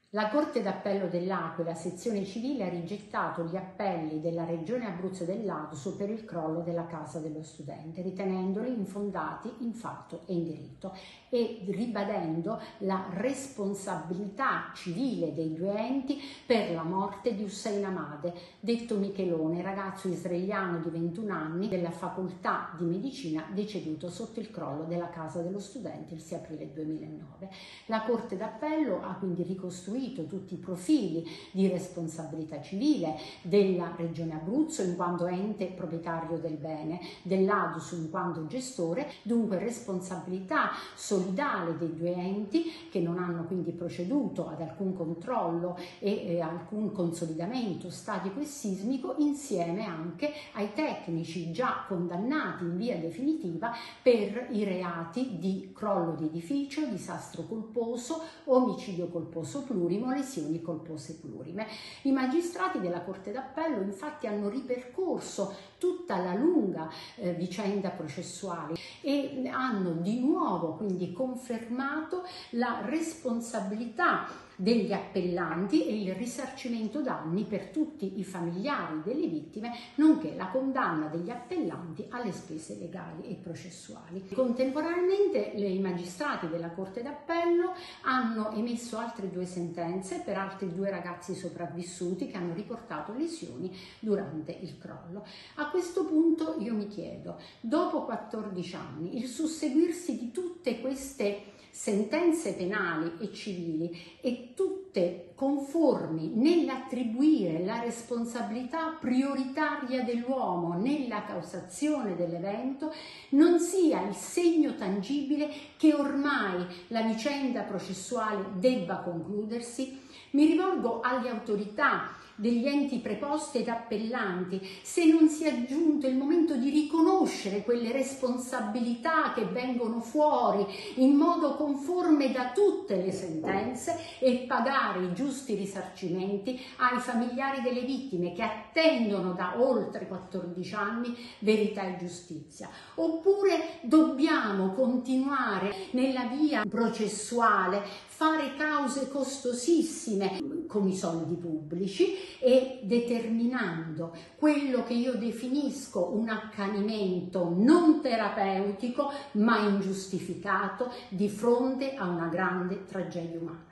La Corte d'Appello dell'Aquila, sezione civile, ha rigettato gli appelli della Regione Abruzzo e dell'ADUSO per il crollo della casa dello studente, ritenendoli infondati in fatto e in diritto e ribadendo la responsabilità civile dei due enti per la morte di Hussein Ahmad, detto Michelone, ragazzo israeliano di 21 anni della facoltà di medicina, deceduto sotto il crollo della casa dello studente il 6 aprile 2009. La Corte d'Appello ha quindi ricostruito tutti i profili di responsabilità civile della Regione Abruzzo in quanto ente proprietario del bene, dell'ADUSO in quanto gestore, dunque responsabilità solidale dei due enti che non hanno quindi proceduto ad alcun controllo e alcun consolidamento statico e sismico, insieme anche ai tecnici già condannati in via definitiva per i reati di crollo di edificio, disastro colposo, omicidio colposo plurimo, lesioni colpose plurime. I magistrati della Corte d'Appello infatti hanno ripercorso tutta la lunga vicenda processuale e hanno di nuovo quindi confermato la responsabilità degli appellanti e il risarcimento danni per tutti i familiari delle vittime, nonché la condanna degli appellanti alle spese legali e processuali. Contemporaneamente i magistrati della Corte d'Appello hanno emesso altre due sentenze per altri due ragazzi sopravvissuti che hanno riportato lesioni durante il crollo. A questo punto io mi chiedo, dopo 14 anni, il susseguirsi di tutte queste sentenze penali e civili e tutte conformi nell'attribuire la responsabilità prioritaria dell'uomo nella causazione dell'evento, non sia il segno tangibile che ormai la vicenda processuale debba concludersi? Mi rivolgo alle autorità degli enti preposti ed appellanti, se non sia giunto il momento di riconoscere quelle responsabilità che vengono fuori in modo conforme da tutte le sentenze e pagare i giusti risarcimenti ai familiari delle vittime che attendono da oltre 14 anni verità e giustizia. Oppure dobbiamo continuare nella via processuale, fare cause costosissime con i soldi pubblici e determinando quello che io definisco un accanimento non terapeutico ma ingiustificato di fronte a una grande tragedia umana.